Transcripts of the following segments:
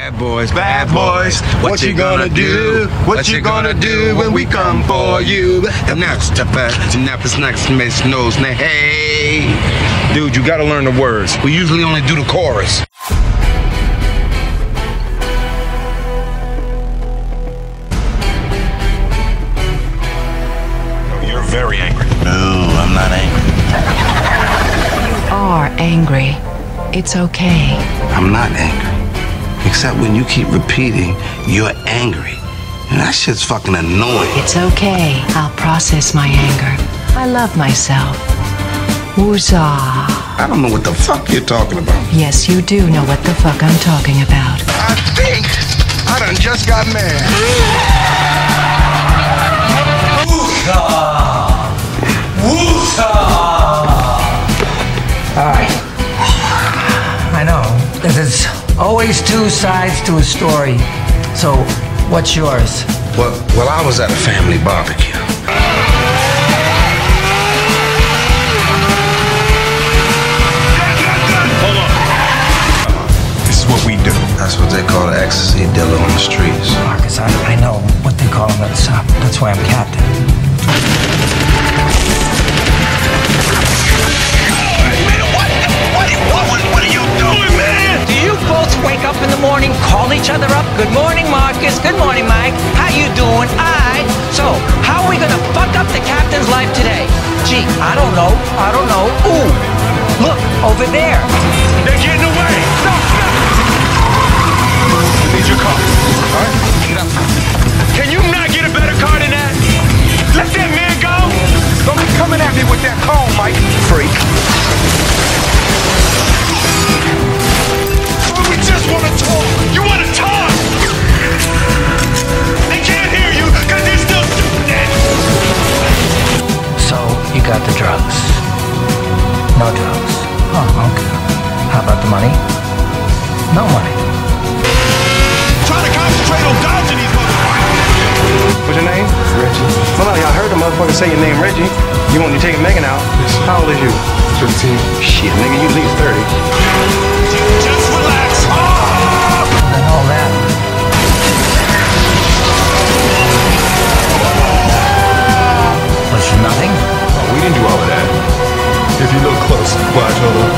Bad boys, what you gonna do? What you gonna do when we come for you? And that's the best, and that's next Miss Nose. Hey, dude, you gotta learn the words. We usually only do the chorus. You're very angry. No, I'm not angry. You are angry. It's okay. I'm not angry. Except when you keep repeating, you're angry. And that shit's fucking annoying. It's okay. I'll process my anger. I love myself. Whoosah. I don't know what the fuck you're talking about. Yes, you do know what the fuck I'm talking about. I think I done just got mad. Whoosah! Whoosah! Alright. I know. There's always two sides to a story. So, what's yours? Well, I was at a family barbecue. Hold on. This is what we do. That's what they call the ecstasy dealer on the streets. Marcus, I know what they call him at the shop. That's why I'm captain. What are you doing, man? Do you both wake up in the morning, call each other up? Good morning, Marcus. Good morning, Mike. How you doing? So, how are we gonna fuck up the captain's life today? Gee, I don't know. Ooh, look, over there. They're getting away. Stop. I need your car. All right? Get up. Can you not get a better car than that? Let that man go. Don't be coming at me with that cone, Mike. Freak. We just want to talk. You want to talk? They can't hear you because they're still dead. So, you got the drugs. No drugs. Oh, okay. How about the money? No money. Trying to concentrate on dodging these motherfuckers. What's your name? Reggie. Well, no, y'all heard the motherfucker say your name Reggie. You want to take Megan out? Yes. How old is you? 15. Shit, nigga, you at least 30. Just relax. And all that. Was for nothing? Oh, we didn't do all of that. If you look close, watch, hold on.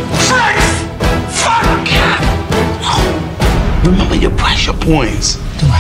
Remember your pressure points. Do